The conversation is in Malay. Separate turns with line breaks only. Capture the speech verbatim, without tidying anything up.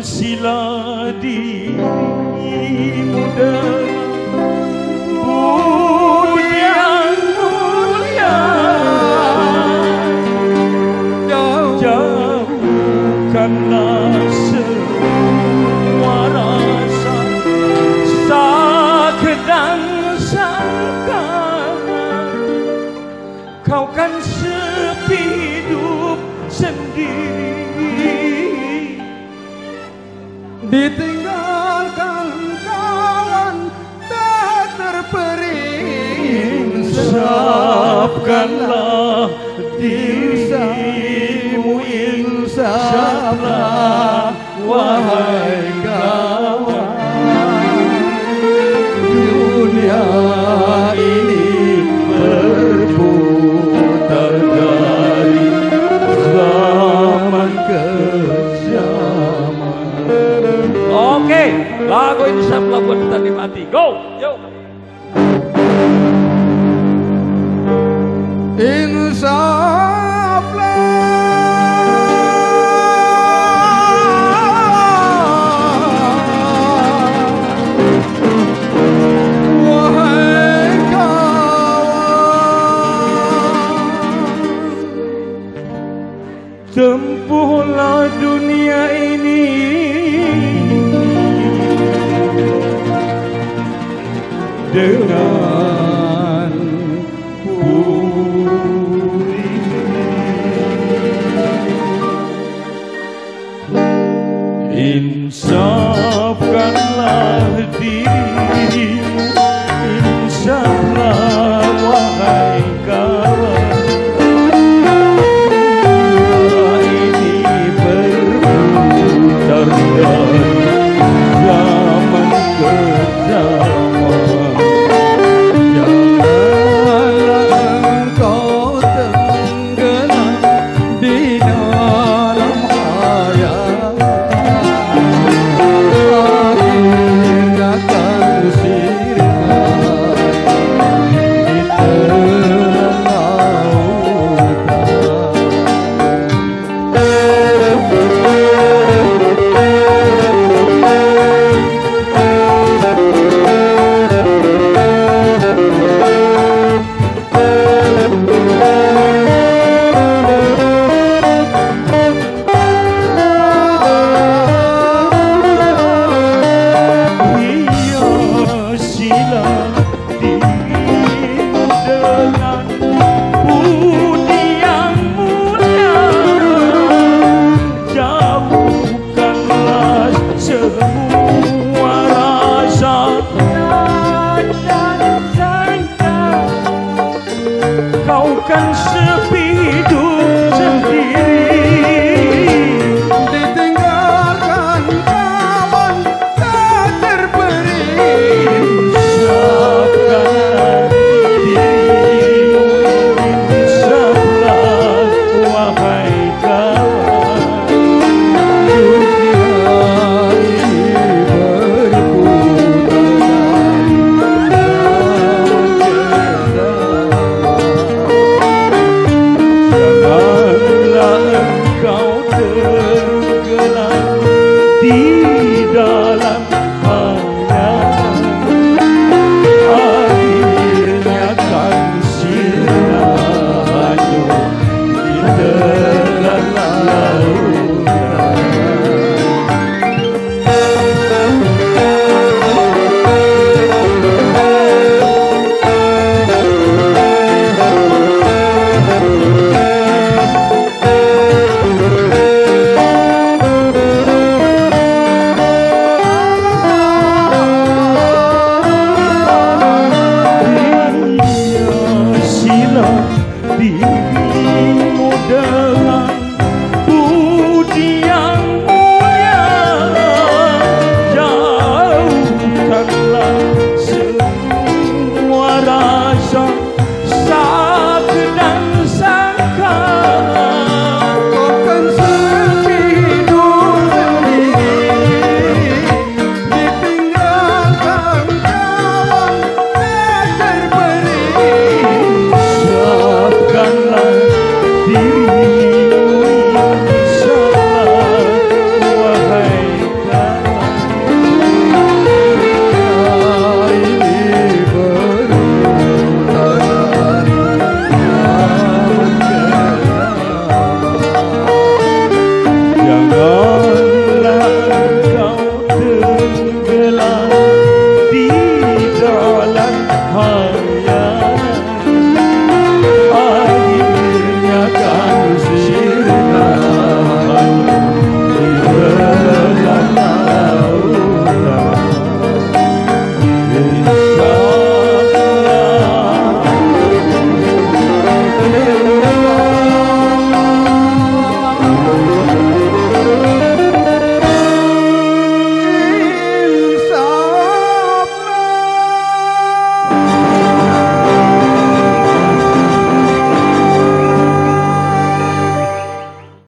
sila dirimu dengan budi yang mulia. Jauhkanlah semua rasa sakit dan sangka. Kau kan sepi hidup sendiri,
ditinggalkan kawan tak terperi.
Insafkanlah dirimu, insaflah wahai kawan. Dunia ini berputar dari zaman ke zaman. Oke, lagu insaflah buat kita nikmati. Go, yo.
Wahai kawan,
tempuhlah dunia ini dengan budi. Insafkanlah dirimu, insaflah wahai kawan. Ini berputar dari zaman ke zaman.
janganlah engkau tenggelam di dalam hayat. Akhirnya akan sirna di telan
kan sepi hidup sendiri,
ditinggalkan kawan tak terperi.
insafkanlah dirimu, insaflah wahai kawan.
Dunia ini
Janganlah engkau tenggelam di dalam bayangan. Akhirnya kan sirna hanyut di telan lautan.
Jangan